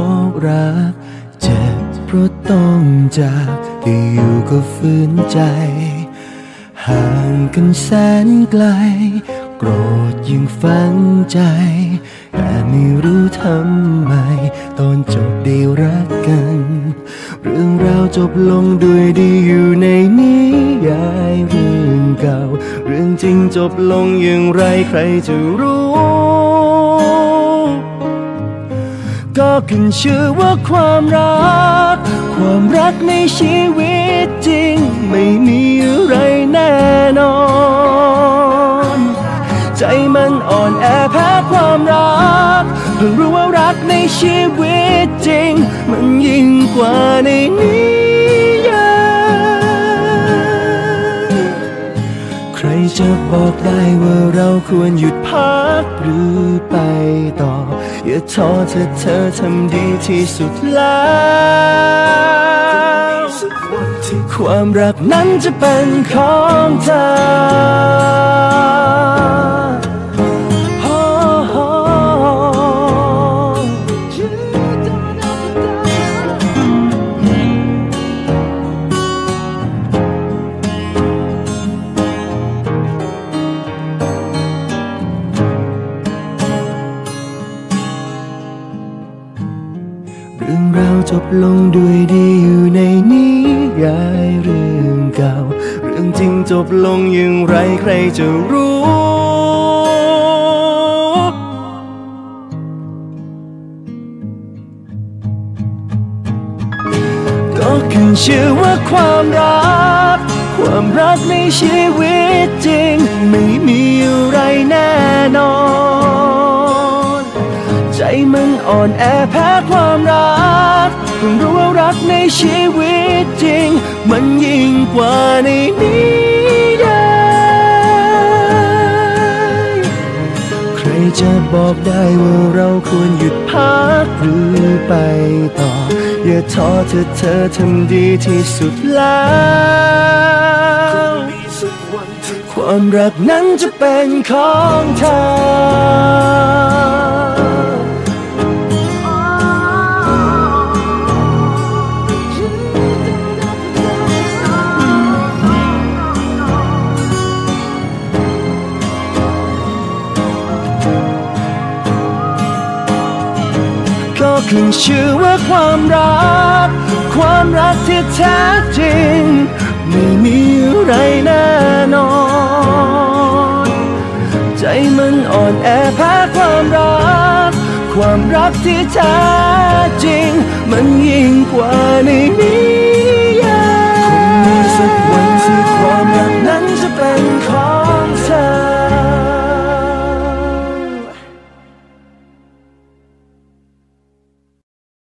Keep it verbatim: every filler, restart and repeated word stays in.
บอกรักเจ็บเพราะต้องจากแต่อยู่ก็ฝืนใจห่างกันแสนไกลโกรธยิ่งฝังใจแต่ไม่รู้ทำไมตอนจบได้รักกันเรื่องราวจบลงด้วยดีอยู่ในนิยายเรื่องเก่าเรื่องจริงจบลงอย่างไรใครจะรู้ก็ขึ้นชื่อว่าความรักความรักในชีวิตจริงไม่มีอะไรแน่นอนใจมันอ่อนแอแพ้ความรักเพิ่งรู้ว่ารักในชีวิตจริงมันยิ่งกว่าในนิยายใครจะบอกได้ว่าเราควรหยุดพักหรือไปต่ออย่าท้อเธอเธอทำดีที่สุดแล้วความรักนั้นจะเป็นของเธอเรื่องราวจบลงด้วยดีอยู่ในนิยายเรื่องเก่าเรื่องจริงจบลงอย่างไรใครจะรู้ก็ขึ้นชื่อว่าความรักความรักในชีวิตจริงไม่มีอะไรแน่นอนใจมันอ่อนแอแพ้ความรักเพิ่งรู้ว่ารักในชีวิตจริงมันยิ่งกว่าในนิยายใครจะบอกได้ว่าเราควรหยุดพักหรือไปต่ออย่าท้อเธอเธอทำดีที่สุดแล้วความรักนั้นจะเป็นของเธอก็ขึ้นชื่อว่าความรักความรักที่แท้จริงไม่มีอะไรแน่นอนใจมันอ่อนแอแพ้ความรักความรักที่แท้จริงมันยิ่งกว่าในนี้